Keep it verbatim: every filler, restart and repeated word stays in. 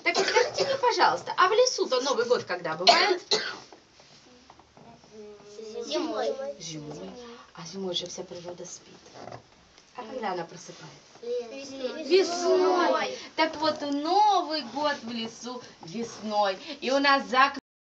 Так вот скажите мне, пожалуйста, а в лесу-то Новый год когда бывает? Зимой. Зимой. А зимой же вся природа спит. А когда она просыпается? Весной. Весной. Так вот, Новый год в лесу весной. И у нас за